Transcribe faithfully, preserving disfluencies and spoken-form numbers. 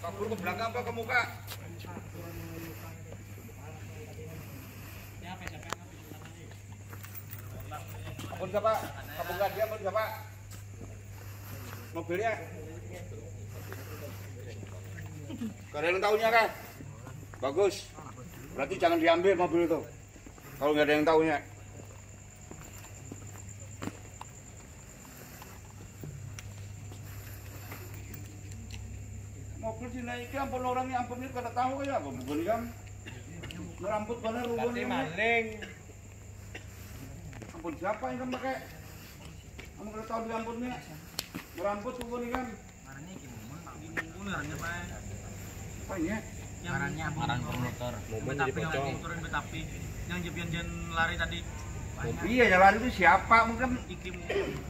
Kabur ke belakang apa ke muka? Ampun siapa? Kabur dia ampun siapa? Mobilnya? Gak ada yang tahunya kan? Bagus. Berarti jangan diambil mobil itu. Kalau nggak ada yang tahunya. Mobil dinaiki ampun orangnya ampun itu kada tahu ya, bukan kan? Rambut mana rubun ini? Maling. Ampun siapa yang kamu pakai? Kamu kada tahu diampunnya? Rambut rubun ini kan? Marahnya gimana? Gimana marahnya Pak? Apa ini? Marahnya marah promotor. Momen jadi pocong. Turun betapi. Yang jepian jen lari tadi. Oh, iya, yang lari itu siapa? Mungkin Iki